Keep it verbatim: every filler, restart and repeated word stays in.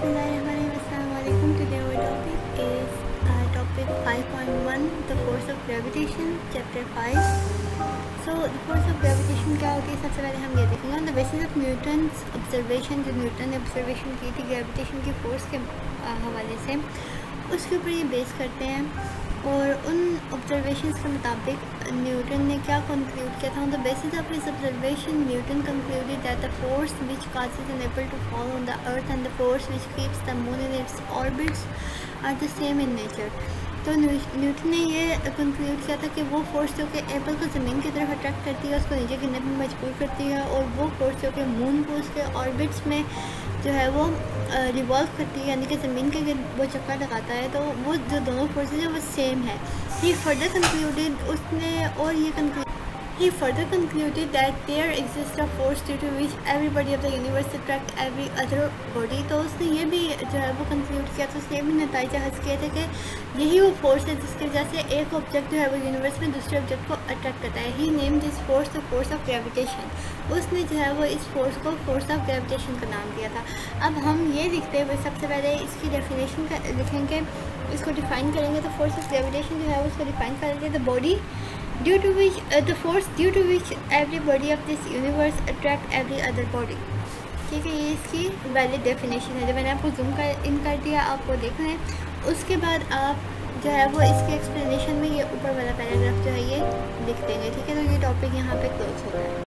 Bismillahirrahmanirrahim. Today our topic is uh, topic five point one, the force of gravitation, chapter five. So the force of gravitation क्या होती है, सबसे पहले हम ये देखेंगे on the basis of Newton's observation. जो न्यूटन ने ऑब्जर्वेशन की थी ग्रेविटेशन की फोर्स के हवाले से, उसके ऊपर ये बेस करते हैं और उन ऑब्जर्वेशंस के मुताबिक न्यूटन ने क्या कंक्लूड किया था. On the basis of his observation Newton concluded that the force which causes an apple to fall on the earth and the force which keeps the moon in its orbits are the same in nature. तो Newton ने ये conclude किया था कि वो force जो कि Apple को ज़मीन की तरफ अट्रैक्ट करती है, उसको नीचे गिरने पर मजबूर करती है, और वो फोर्स जो कि मून को उसके ऑर्बिट्स में जो है वो रिवॉल्व करती है, यानी कि ज़मीन के गिर वो चक्कर लगाता है, तो वो जो दोनों फोर्सेज हैं वो सेम है. ही फर्दर कंक्लूडेड उसने और ये conclude He further concluded that there exists a force due to which every body of the universe attract every other body. तो उसने ये भी जो है वो कंक्लूड किया, तो उसने ये भी नतीजा हासिल किया था कि यही वो फोर्स है जिसकी वजह से एक ऑब्जेक्ट जो है वो यूनिवर्स में दूसरे ऑब्जेक्ट को अट्रैक्ट करता है. He name this force the force of gravitation. उसने जो है वो इस फोर्स को फोर्स ऑफ ग्रेविटेशन का नाम दिया था. अब हम ये लिखते हुए सबसे पहले इसकी डेफिनेशन का लिखेंगे, इसको डिफाइन करेंगे. तो फोर्स ऑफ ग्रेविटेशन जो है उसको डिफाइन कर लेते हैं, the body due to which uh, the force due to which every body of this universe attract every other body. ठीक है, ये इसकी वैलिड डेफिनेशन है. जब मैंने आपको जूम कर इन कर दिया, आप वो देख रहे हैं, उसके बाद आप जो है वो इसके एक्सप्लेनेशन में ये ऊपर वाला पैराग्राफ जो है ये लिख देंगे. ठीक है, तो ये टॉपिक यहाँ पे क्लोज हो गया है.